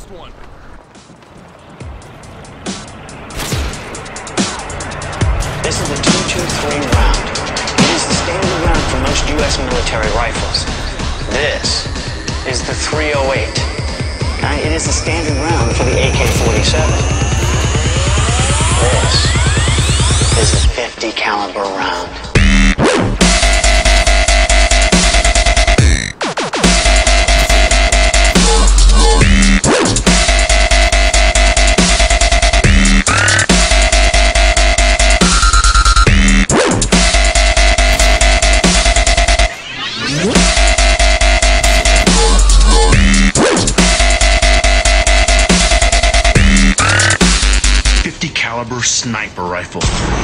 last one. This is the .223 round. It is the standard round for most U.S. military rifles. This is the .308. It is the standard round for the AK-47. This is the .50 caliber round. .50 caliber sniper rifle.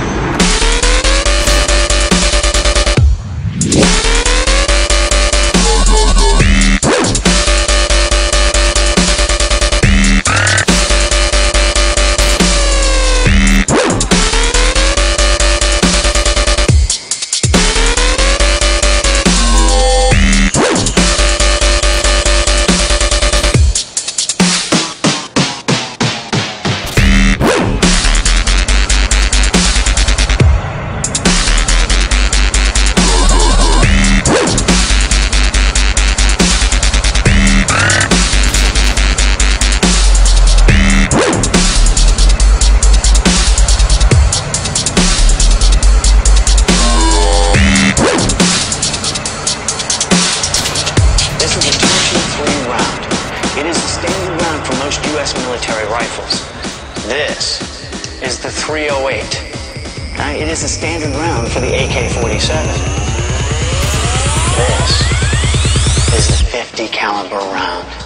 This is the .223 round. It is the standard round for most U.S. military rifles. This is the .308. It is the standard round for the AK-47. This is the .50 caliber round.